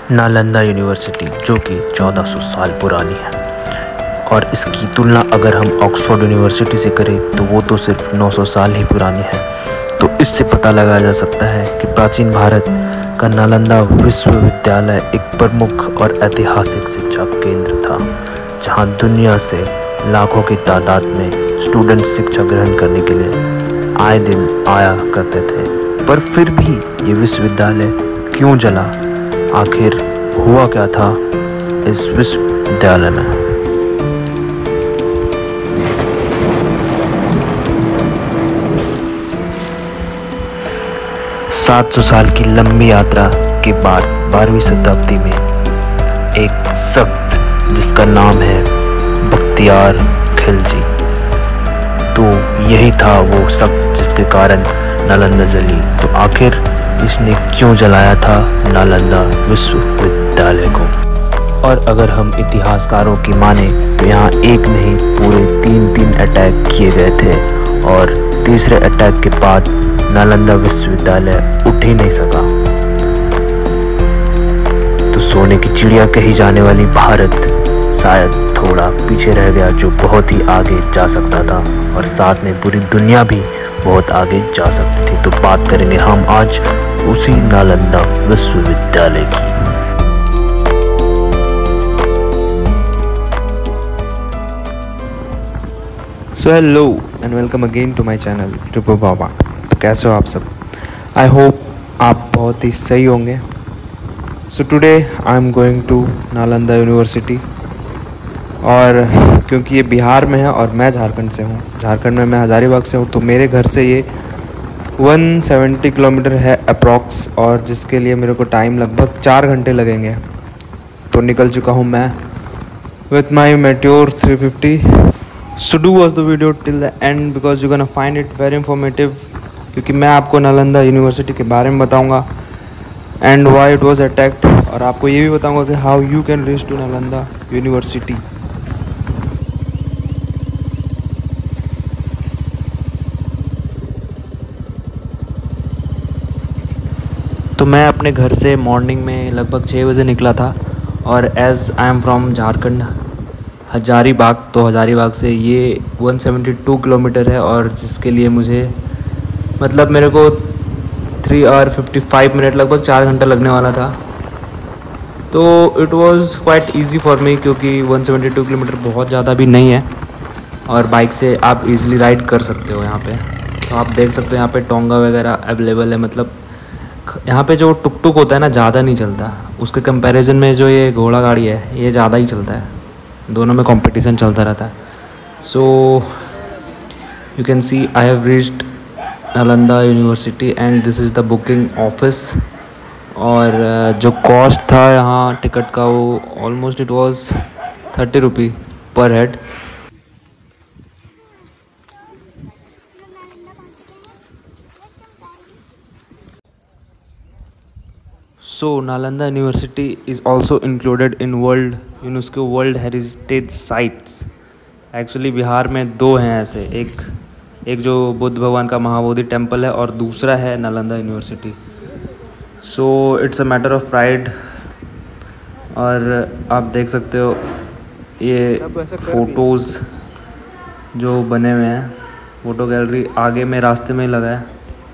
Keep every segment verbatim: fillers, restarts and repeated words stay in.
Nalanda university जो कि चौदह सौ साल पुरानी है, और इसकी तुलना अगर हम ऑक्सफोर्ड यूनिवर्सिटी से करें तो वो तो सिर्फ नौ सौ साल ही पुरानी है। तो इससे पता लगाया जा सकता है कि प्राचीन भारत का नालंदा विश्वविद्यालय एक प्रमुख और ऐतिहासिक शिक्षा केंद्र था, जहां दुनिया से लाखों की तादाद में स्टूडेंट शिक्षा ग्रहण करने के लिए आए दिन आया करते थे। पर फिर भी ये विश्वविद्यालय क्यों जला? आखिर हुआ क्या था इस विश्वविद्यालय में? सात सौ साल की लंबी यात्रा के बाद बारहवीं शताब्दी में एक शख्स जिसका नाम है बख्तियार खिलजी, तो यही था वो शख्स जिसके कारण नालंदा जली। तो आखिर इसने क्यों जलाया था नालंदा विश्वविद्यालय को? और अगर हम इतिहासकारों की माने तो यहाँ एक नहीं पूरे तीन तीन अटैक किए गए थे, और तीसरे अटैक के बाद नालंदा विश्वविद्यालय उठ ही नहीं सका। तो सोने की चिड़िया कही जाने वाली भारत शायद थोड़ा पीछे रह गया, जो बहुत ही आगे जा सकता था, और साथ में पूरी दुनिया भी बहुत आगे जा सकती थी। तो बात करेंगे हम आज उसी नालंदा विश्वविद्यालय की। So hello and welcome again to my channel Tripo Baba. तो कैसे हो आप सब? आई होप आप बहुत ही सही होंगे। So today I am going to Nalanda university, और क्योंकि ये बिहार में है और मैं झारखंड से हूँ, झारखंड में मैं हज़ारीबाग से हूँ, तो मेरे घर से ये एक सौ सत्तर किलोमीटर है अप्रॉक्स, और जिसके लिए मेरे को टाइम लगभग चार घंटे लगेंगे। तो निकल चुका हूँ मैं with my Meteor three fifty. So do watch the video till the end because you gonna find it very informative, क्योंकि मैं आपको नालंदा यूनिवर्सिटी के बारे में बताऊँगा and why it was attacked, और आपको ये भी बताऊँगा कि how you can reach to Nalanda university. तो मैं अपने घर से मॉर्निंग में लगभग छः बजे निकला था, और as I am from Jharkhand Hazaribagh, तो हजारीबाग से ये एक सौ बहत्तर किलोमीटर है, और जिसके लिए मुझे मतलब मेरे को three hour fifty five minute लगभग चार घंटा लगने वाला था। तो it was quite easy for me, क्योंकि एक सौ बहत्तर किलोमीटर बहुत ज़्यादा भी नहीं है, और बाइक से आप इजीली राइड कर सकते हो यहाँ पे। तो आप देख सकते हो यहाँ पे टोंगा वगैरह अवेलेबल है। मतलब यहाँ पे जो टुक टुक होता है ना, ज़्यादा नहीं चलता, उसके कंपैरिजन में जो ये घोड़ा गाड़ी है ये ज़्यादा ही चलता है। दोनों में कंपटीशन चलता रहता है। So you can see I have reached Nalanda university and this is the booking office. और जो कॉस्ट था यहाँ टिकट का वो almost it was thirty rupee per head. So Nalanda University is also included in World UNESCO World Heritage Sites। Actually Bihar में दो हैं ऐसे, एक एक जो बुद्ध भगवान का महाबोधि टेम्पल है, और दूसरा है Nalanda university. So it's a matter of pride. और आप देख सकते हो ये फ़ोटोज़ जो बने हुए हैं, फ़ोटो गैलरी आगे में रास्ते में लगा है।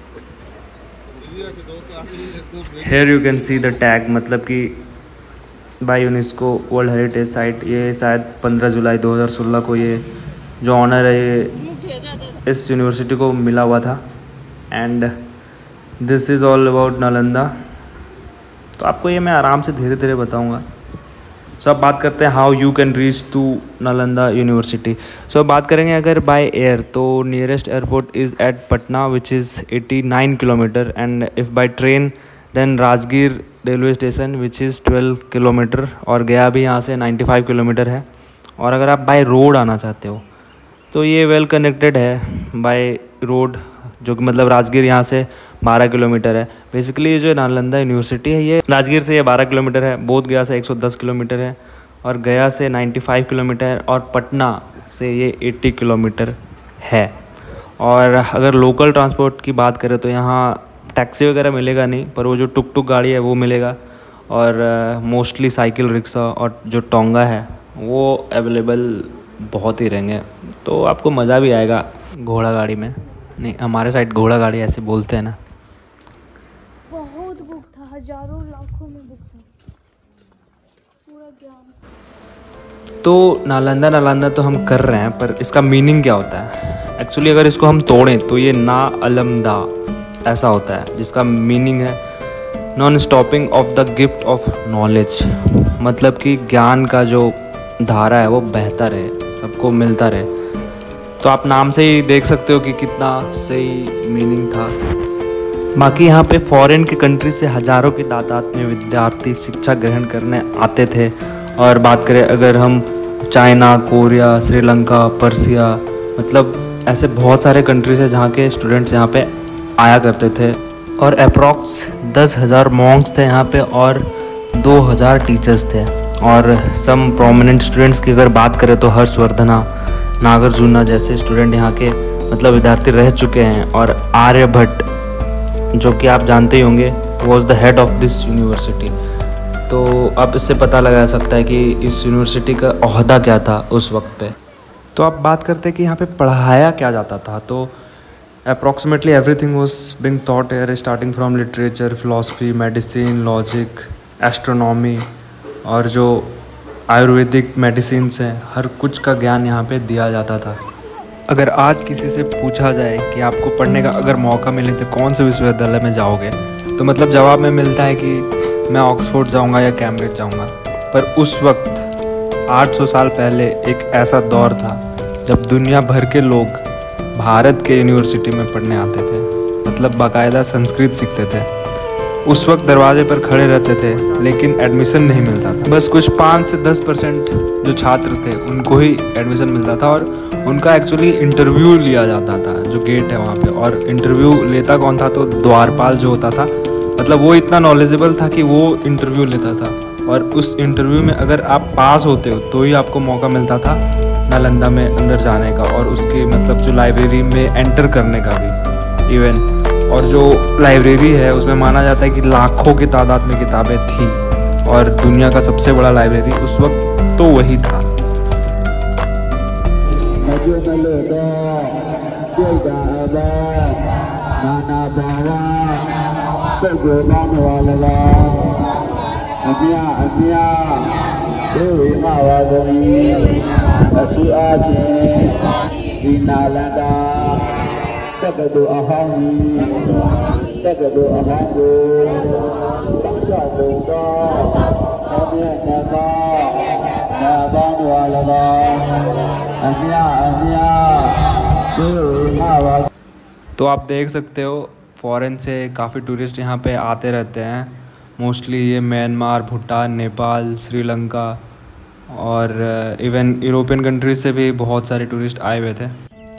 Here you can see the tag, मतलब कि by UNESCO world heritage site. ये शायद पंद्रह जुलाई दो हज़ार सोलह को ये जो ऑनर है ये इस यूनिवर्सिटी को मिला हुआ था। And this is all about Nalanda. तो आपको ये मैं आराम से धीरे धीरे बताऊंगा। सो अब बात करते हैं how you can reach to Nalanda university. So अब बात करेंगे अगर बाय एयर, तो nearest airport is at Patna which is eighty nine kilometre, and if by train then Rajgir railway station which is twelve kilometre, और गया भी यहाँ से नाइन्टी फाइव किलोमीटर है। और अगर आप बाय रोड आना चाहते हो तो ये वेल कनेक्टेड है बाय रोड, जो कि मतलब राजगीर यहाँ से बारह किलोमीटर है। बेसिकली ये जो नालंदा यूनिवर्सिटी है ये राजगीर से ये बारह किलोमीटर है, बोध गया से एक सौ दस किलोमीटर है, और गया से पचानवे किलोमीटर है, और पटना से ये अस्सी किलोमीटर है। और अगर लोकल ट्रांसपोर्ट की बात करें तो यहाँ टैक्सी वगैरह मिलेगा नहीं, पर वो जो टुक टुक गाड़ी है वो मिलेगा। और मोस्टली साइकिल रिक्शा और जो टोंगा है वो अवेलेबल बहुत ही रहेंगे, तो आपको मज़ा भी आएगा घोड़ा गाड़ी में। नहीं, हमारे साइड घोड़ा गाड़ी ऐसे बोलते हैं ना। बहुत बुक था, हजारों लाखों में बुक था पूरा ज्ञान। तो नालंदा नालंदा तो हम कर रहे हैं, पर इसका मीनिंग क्या होता है? एक्चुअली अगर इसको हम तोड़ें तो ये ना अलमदा ऐसा होता है, जिसका मीनिंग है non stopping of the gift of knowledge. मतलब कि ज्ञान का जो धारा है वो बहता रहे, सबको मिलता रहे। तो आप नाम से ही देख सकते हो कि कितना सही मीनिंग था। बाकी यहाँ पे फॉरेन की कंट्री से हज़ारों की तादाद में विद्यार्थी शिक्षा ग्रहण करने आते थे। और बात करें अगर हम चाइना, कोरिया, श्रीलंका, पर्सिया, मतलब ऐसे बहुत सारे कंट्रीज है जहाँ के स्टूडेंट्स यहाँ पे आया करते थे। और अप्रॉक्स दस हज़ार मॉन्क्स थे यहाँ पे और दो हज़ार टीचर्स थे। और सम प्रोमिनेंट स्टूडेंट्स की अगर बात करें तो हर्षवर्धना, नागार्जुना जैसे स्टूडेंट यहाँ के मतलब विद्यार्थी रह चुके हैं। और आर्यभट्ट, जो कि आप जानते ही होंगे, was the head of this university. तो आप इससे पता लगा सकता है कि इस यूनिवर्सिटी का ओहदा क्या था उस वक्त पे। तो आप बात करते हैं कि यहाँ पे पढ़ाया क्या जाता था। तो approximately everything was being taught here, starting from literature, philosophy, medicine, logic, astronomy और जो आयुर्वेदिक मेडिसिन्स हैं, हर कुछ का ज्ञान यहाँ पे दिया जाता था। अगर आज किसी से पूछा जाए कि आपको पढ़ने का अगर मौका मिले तो कौन से विश्वविद्यालय में जाओगे, तो मतलब जवाब में मिलता है कि मैं ऑक्सफोर्ड जाऊँगा या कैम्ब्रिज जाऊँगा। पर उस वक्त आठ सौ साल पहले एक ऐसा दौर था जब दुनिया भर के लोग भारत के यूनिवर्सिटी में पढ़ने आते थे, मतलब बाकायदा संस्कृत सीखते थे। उस वक्त दरवाजे पर खड़े रहते थे लेकिन एडमिशन नहीं मिलता था। बस कुछ पाँच से दस परसेंट जो छात्र थे उनको ही एडमिशन मिलता था और उनका एक्चुअली इंटरव्यू लिया जाता था जो गेट है वहाँ पे। और इंटरव्यू लेता कौन था? तो द्वारपाल जो होता था, मतलब वो इतना नॉलेजेबल था कि वो इंटरव्यू लेता था। और उस इंटरव्यू में अगर आप पास होते हो तो ही आपको मौका मिलता था नालंदा में अंदर जाने का और उसके मतलब जो लाइब्रेरी में एंटर करने का भी इवन। और जो लाइब्रेरी है उसमें माना जाता है कि लाखों की तादाद में किताबें थी और दुनिया का सबसे बड़ा लाइब्रेरी उस वक्त तो वही था। तो आप देख सकते हो फॉरेन से काफ़ी टूरिस्ट यहाँ पे आते रहते हैं। मोस्टली ये म्यांमार, भूटान, नेपाल, श्रीलंका और इवन यूरोपियन कंट्रीज से भी बहुत सारे टूरिस्ट आए हुए थे।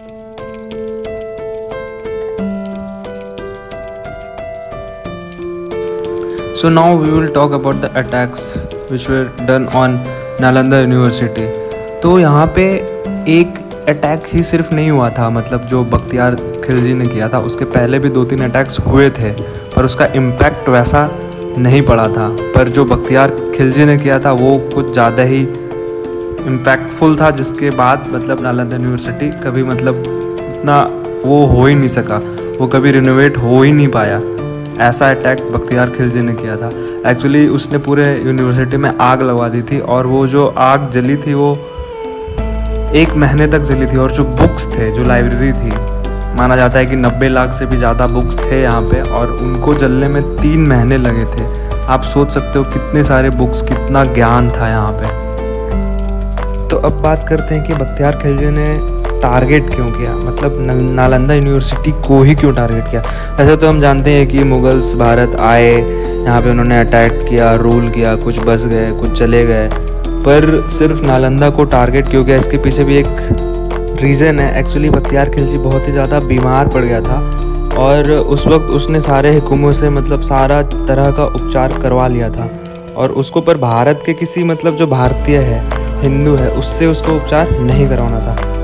So now we will talk about the attacks which were done on Nalanda university. तो यहाँ पे एक अटैक ही सिर्फ नहीं हुआ था, मतलब जो बख्तियार खिलजी ने किया था उसके पहले भी दो तीन अटैक्स हुए थे पर उसका इम्पैक्ट वैसा नहीं पड़ा था। पर जो बख्तियार खिलजी ने किया था वो कुछ ज़्यादा ही इम्पैक्टफुल था, जिसके बाद मतलब नालंदा यूनिवर्सिटी कभी मतलब इतना वो हो ही नहीं सका, वो कभी रिनोवेट हो ही नहीं पाया। ऐसा अटैक बख्तियार खिलजी ने किया था। एक्चुअली उसने पूरे यूनिवर्सिटी में आग लगा दी थी और वो जो आग जली थी वो एक महीने तक जली थी। और जो बुक्स थे, जो लाइब्रेरी थी, माना जाता है कि नब्बे लाख से भी ज़्यादा बुक्स थे यहाँ पे और उनको जलने में तीन महीने लगे थे। आप सोच सकते हो कितने सारे बुक्स, कितना ज्ञान था यहाँ पे। तो अब बात करते हैं कि बख्तियार खिलजी ने टारगेट क्यों किया, मतलब नालंदा यूनिवर्सिटी को ही क्यों टारगेट किया। वैसे तो हम जानते हैं कि मुगल्स भारत आए, यहाँ पे उन्होंने अटैक किया, रूल किया, कुछ बच गए, कुछ चले गए, पर सिर्फ नालंदा को टारगेट क्यों किया, इसके पीछे भी एक रीज़न है। एक्चुअली बख्तियार खिलजी बहुत ही ज़्यादा बीमार पड़ गया था और उस वक्त उसने सारे हुकूमों से मतलब सारा तरह का उपचार करवा लिया था और उसको पर भारत के किसी मतलब जो भारतीय है, हिंदू है, उससे उसको उपचार नहीं करवाना था।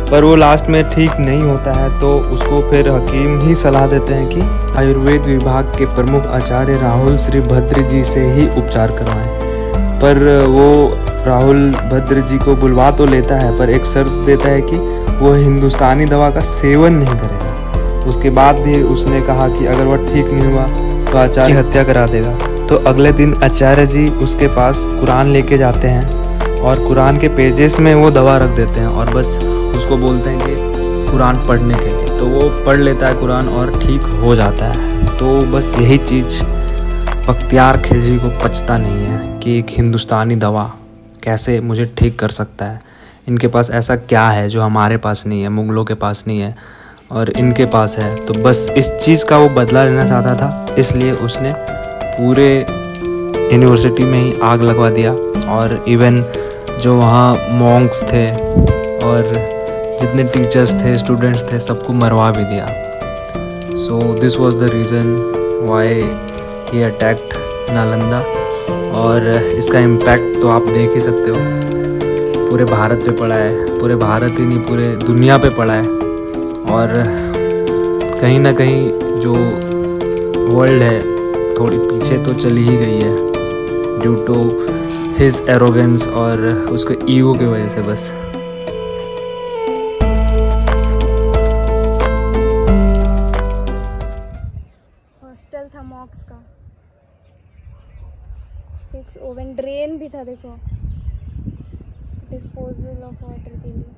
पर वो लास्ट में ठीक नहीं होता है, तो उसको फिर हकीम ही सलाह देते हैं कि आयुर्वेद विभाग के प्रमुख आचार्य राहुल श्री भद्र जी से ही उपचार करवाएं। पर वो राहुल भद्र जी को बुलवा तो लेता है, पर एक शर्त देता है कि वो हिंदुस्तानी दवा का सेवन नहीं करेगा। उसके बाद भी उसने कहा कि अगर वह ठीक नहीं हुआ तो आचार्य की हत्या करा देगा। तो अगले दिन आचार्य जी उसके पास कुरान लेके जाते हैं और कुरान के पेजेस में वो दवा रख देते हैं और बस उसको बोलते हैं कि कुरान पढ़ने के लिए। तो वो पढ़ लेता है कुरान और ठीक हो जाता है। तो बस यही चीज़ बख्तियार खिलजी को पचता नहीं है कि एक हिंदुस्तानी दवा कैसे मुझे ठीक कर सकता है। इनके पास ऐसा क्या है जो हमारे पास नहीं है, मुगलों के पास नहीं है और इनके पास है। तो बस इस चीज़ का वो बदला लेना चाहता था, इसलिए उसने पूरे यूनिवर्सिटी में ही आग लगवा दिया और इवन जो वहाँ मॉन्क्स थे और जितने टीचर्स थे, स्टूडेंट्स थे, सबको मरवा भी दिया। So this was the reason why he attacked Nalanda. और इसका इम्पैक्ट तो आप देख ही सकते हो, पूरे भारत पे पड़ा है, पूरे भारत ही नहीं पूरे दुनिया पे पड़ा है। और कहीं ना कहीं जो वर्ल्ड है थोड़ी पीछे तो चली ही गई है ड्यू टू हिज एरोगेंस और उसके ईगो की वजह से। बस हॉस्टल था मॉक्स का, सिक्स ओवन ड्रेन भी था, देखो डिस्पोजल ऑफ वाटर के लिए।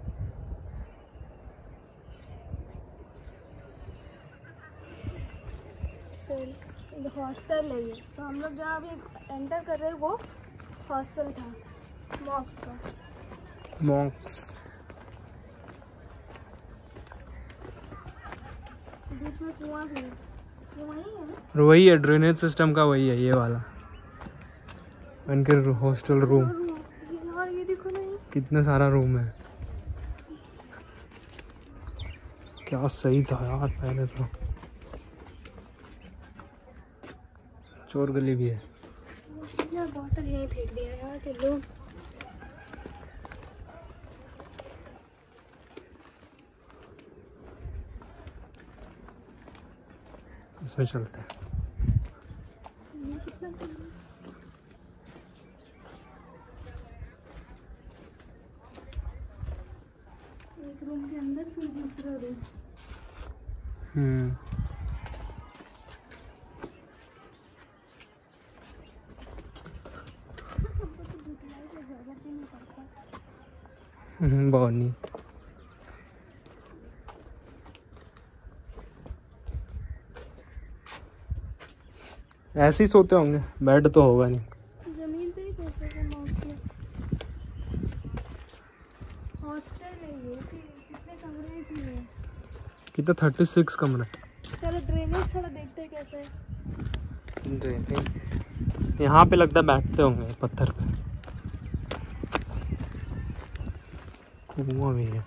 हॉस्टल है ये, तो हम लोग जहाँ अभी एंटर कर रहे हैं वो हॉस्टल था मॉक्स का। मॉन्क्स बीच में कुआं भी है, ये वही है ना? वही है, ड्रेनेज सिस्टम का वही है ये वाला, उनके हॉस्टल रूम। यार ये देखो ना, ये कितना सारा रूम है, क्या सही था यार पहले तो। चोर गली भी है। यार बॉटल यहीं फेंक दिया यार के लोग। इसमें चलते हैं। ये कितना सही है। एक रूम के अंदर फिर दूसरा रूम। हम्म बॉनी ऐसे ही सोते होंगे, बेड तो होगा नहीं। जमीन पे ही सोते थे मोस्टली। हॉस्टल है ये, कितने कमरे हैं इसमें? कितना थर्टी सिक्स कमरा। चलो ड्रेनेज थोड़ा देखते हैं कैसा है। ड्रेनेज यहाँ पे लगता है बैठते होंगे पत्थर पे। कुआं भी है।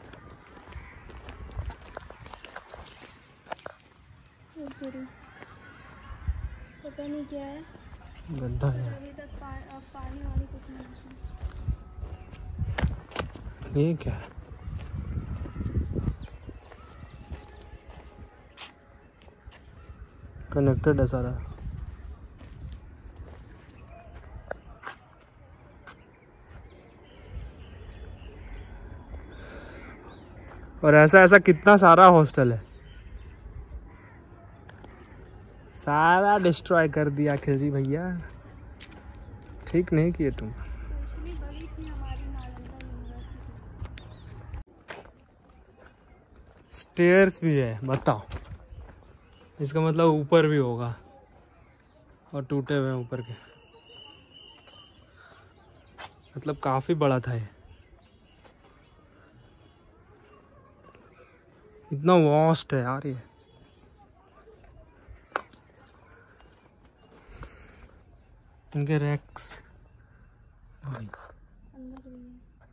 पता नहीं क्या है, गड्ढा है। अभी तक पा, अब पानी वानी कुछ नहीं है। ये क्या है? कनेक्टेड है सारा। और ऐसा ऐसा कितना सारा हॉस्टल है, सारा डिस्ट्रॉय कर दिया खिलजी भैया। ठीक नहीं किए तुम। इतनी बड़ी थी हमारी नालंदा यूनिवर्सिटी। स्टेयर्स भी है, बताओ, इसका मतलब ऊपर भी होगा और टूटे हुए हैं ऊपर के, मतलब काफी बड़ा था ये। इतना वास्ट है यार ये। इनके रैक्स अंदर भी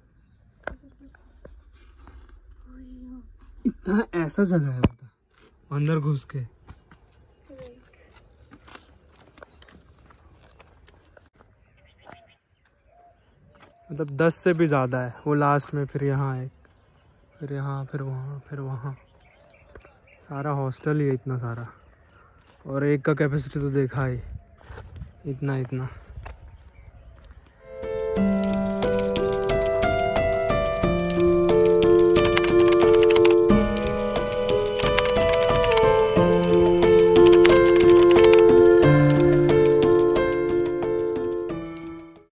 है। इतना ऐसा जगह है बता, अंदर घुस के। मतलब दस से भी ज्यादा है वो लास्ट में। फिर यहाँ एक फिर यहाँ, फिर वहाँ, फिर वहाँ, सारा हॉस्टल ही है इतना सारा। और एक का कैपेसिटी तो देखा ही, इतना इतना